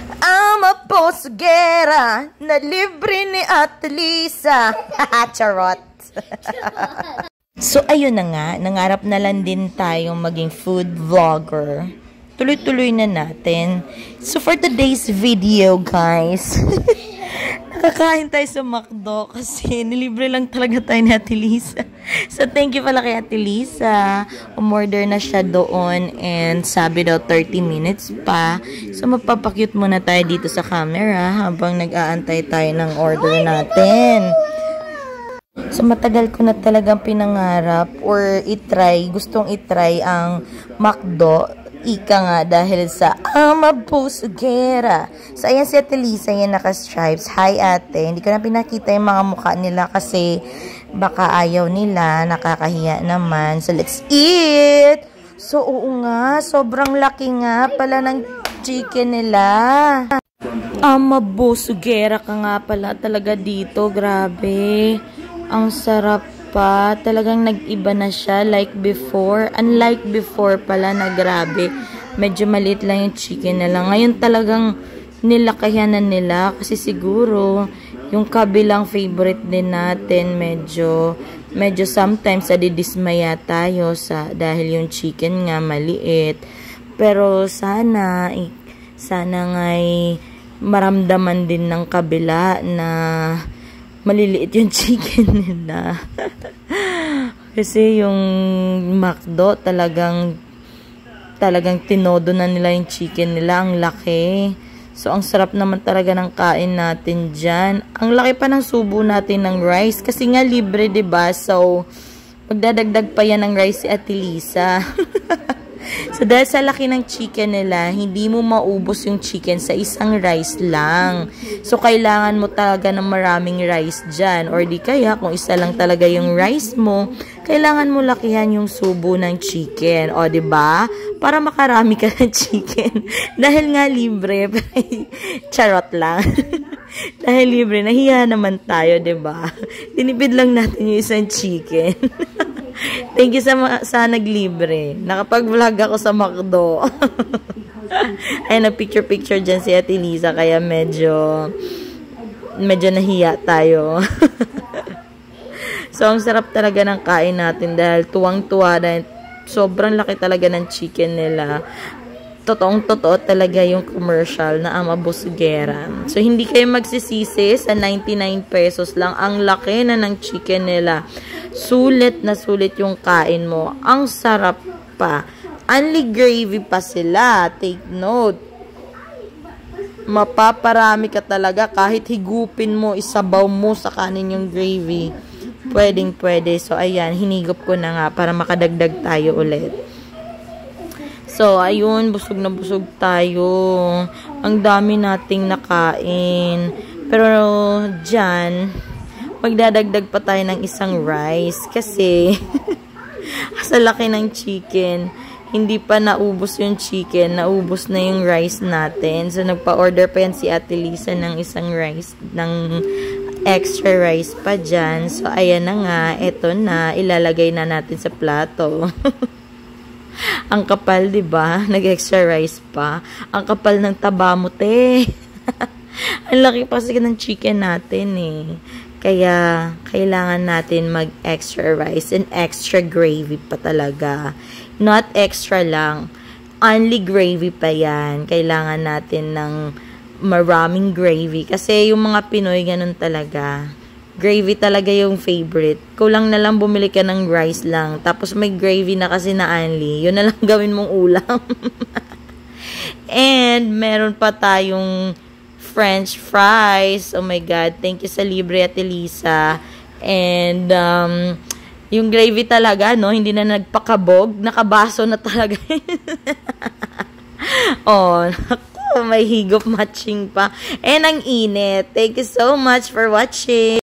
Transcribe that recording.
I'm a posugera na libre ni Ate Lisa. Charot. So, ayun na nga. Nangarap na lang din tayong maging food vlogger. Tuloy-tuloy na natin. So, for today's video, guys, nakakain tayo sa McDo kasi nilibre lang talaga tayo ni Ate Lisa. So, thank you pala kay Ate Lisa. Umorder na siya doon and sabi daw 30 minutes pa. So, magpapakyut muna tayo dito sa camera habang nag-aantay tayo ng order natin. So, matagal ko na talagang pinangarap or gustong itry ang McDo. Ika nga dahil sa ama posugera. So, ayan si Ate Lisa, yan naka-stripes. Hi, ate. Hindi ko na pinakita yung mga mukha nila kasi baka ayaw nila. Nakakahiya naman. So, let's eat! So, oo nga. Sobrang laki nga pala ng chicken nila. Ama posugera ka nga pala talaga dito. Grabe. Ang sarap pa. Talagang nag-iba na siya like before. Unlike before pala na grabe. Medyo maliit lang yung chicken nila. Ngayon talagang nilakayan na nila kasi siguro yung kabilang favorite din natin medyo sometimes adidismaya tayo dahil yung chicken nga maliit. Pero sana nga'y maramdaman din ng kabila na maliliit yung chicken nila. Kasi yung McDo talagang tinodo na nila yung chicken nila. Ang laki. So, ang sarap naman talaga ng kain natin dyan. Ang laki pa ng subo natin ng rice. Kasi nga libre, diba? So, magdadagdag pa yan ng rice si Ate Lisa. So, dahil sa laki ng chicken nila, hindi mo maubos yung chicken sa isang rice lang. So, kailangan mo talaga ng maraming rice dyan. Or di kaya, kung isa lang talaga yung rice mo, kailangan mo lakihan yung subo ng chicken. O, diba? Para makarami ka ng chicken. Dahil nga libre. Charot lang. Dahil libre, nahiya naman tayo, diba? Tinipid lang natin yung isang chicken. Thank you sa naglibre. Nakapag-vlog ako sa McDo. Ay, nag-picture-picture dyan si Ate Lisa. Kaya medyo nahiya tayo. So, ang sarap talaga ng kain natin dahil tuwang-tuwa dahil sobrang laki talaga ng chicken nila. Totoong-totoo talaga yung commercial na ama posugera. So, hindi kayo magsisisi sa 99 pesos lang. Ang laki na ng chicken nila. Sulit na sulit yung kain mo. Ang sarap pa. Only gravy pa sila. Take note. Mapaparami ka talaga. Kahit higupin mo, isabaw mo sa kanin yung gravy. Pwedeng pwede. So, ayan. Hinigop ko na nga para makadagdag tayo ulit. So, ayun, busog na busog tayo. Ang dami nating nakain. Pero, dyan, magdadagdag pa tayo ng isang rice. Kasi, sa laki ng chicken, hindi pa naubos yung chicken. Naubos na yung rice natin. So, nagpa-order pa yan si Ate Lisa ng isang rice, ng extra rice pa dyan. So, ayan na nga. Eto na. Ilalagay na natin sa plato. Ang kapal, diba? Nag-extra rice pa. Ang kapal ng taba mo, te. Ang laki pa kasi ng chicken natin, eh. Kaya, kailangan natin mag-extra rice and extra gravy pa talaga. Not extra lang. Only gravy pa yan. Kailangan natin ng maraming gravy. Kasi yung mga Pinoy, ganun talaga. Gravy talaga yung favorite. Kulang na lang bumili ka ng rice lang. Tapos may gravy na kasi na only. Yun na lang gawin mong ulam. And meron pa tayong French fries. Oh my God. Thank you sa libre, Ate Lisa. And yung gravy talaga, no? Hindi na nagpakabog. Nakabaso na talaga. Oh, naku. May higop matching pa. And ang init. Thank you so much for watching.